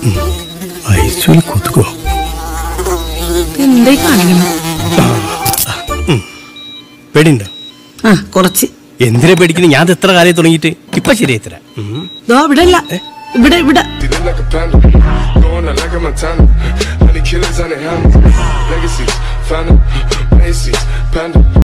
ഐശ്വര്യ കൊതുകോ എന്തായി കാണിക്കണം? പേടിയുണ്ടോ? കുറച്ച്. എന്തിനാ പേടിക്കുന്നത്? ഞാൻ എത്ര കാലം തുടങ്ങിയിട്ട് ഇപ്പൊ ശരിയായി തരാം. ഇവിടെ അല്ല, ഇവിടെ ഇവിടെ.